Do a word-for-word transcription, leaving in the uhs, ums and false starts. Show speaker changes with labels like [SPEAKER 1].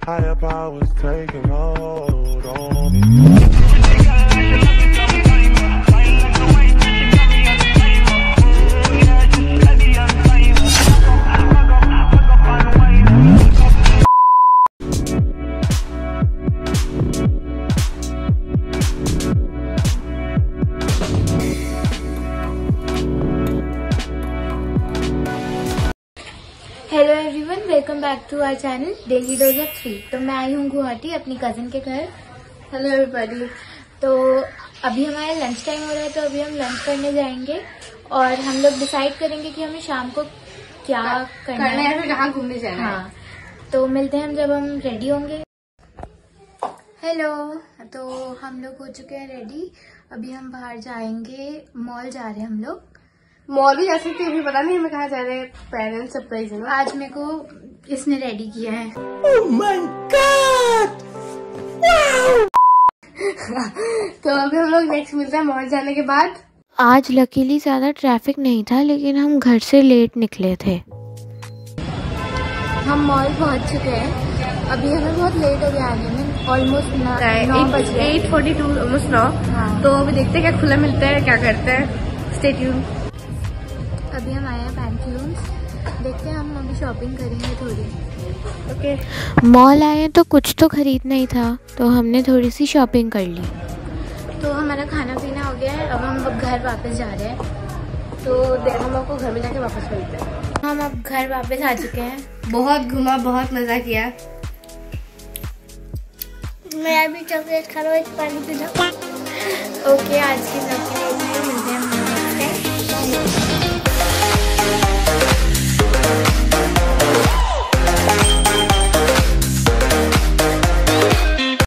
[SPEAKER 1] Higher powers taking hold on me.
[SPEAKER 2] Hello everyone, welcome back to our channel daily dose of three. तो मैं आई हूँ गुवाहाटी अपनी cousin के घर। Hello everybody. तो अभी हमारा लंच टाइम हो रहा है, तो अभी हम लंच करने जाएंगे और हम लोग डिसाइड करेंगे कि हमें शाम को क्या करना है, है फिर कहाँ घूमने जाना है। हाँ, तो मिलते हैं हम जब हम रेडी होंगे। हेलो, तो हम लोग हो चुके हैं रेडी। अभी हम बाहर जाएंगे, मॉल जा रहे हैं हम लोग।
[SPEAKER 3] मॉल भी जा सकते हैं, अभी पता नहीं हमें कहाँ जा रहे हैं। पेरेंट्स सरप्राइज है ना।
[SPEAKER 2] आज मेरे को इसने रेडी किया है।
[SPEAKER 3] oh my God! wow! तो अभी हम लोग नेक्स्ट मिलते हैं मॉल जाने के बाद।
[SPEAKER 4] आज लकीली ज्यादा ट्रैफिक नहीं था, लेकिन हम घर से लेट निकले थे।
[SPEAKER 2] हम मॉल पहुंच चुके हैं। अभी हमें बहुत लेट हो गया आने में, ऑलमोस्ट नौ बज गए,
[SPEAKER 3] एट फोर्टी टू ऑलमोस्ट नौ। तो अभी देखते हैं क्या खुला मिलता है, क्या करते हैं। Stay tuned.
[SPEAKER 2] अभी हम आए हैं पैंटलून्स, देखते हैं। हम अभी शॉपिंग करेंगे थोड़ी।
[SPEAKER 3] Okay okay.
[SPEAKER 4] मॉल आए तो कुछ तो खरीदना ही था, तो हमने थोड़ी सी शॉपिंग कर ली।
[SPEAKER 2] तो हमारा खाना पीना हो गया है, अब हम अब घर वापस जा रहे हैं।
[SPEAKER 3] तो हम आपको घर में जाके वापस मिलते हैं।
[SPEAKER 2] हम अब घर वापस आ चुके हैं।
[SPEAKER 3] बहुत घूमा, बहुत मजा किया।
[SPEAKER 2] मैं अभी चॉकलेट खा रहा हूँ, पानी पी रहा हूँ। ओके, आज की ब्लॉग के लिए इतना ही। मिलते हैं हम नेक्स्ट टाइम।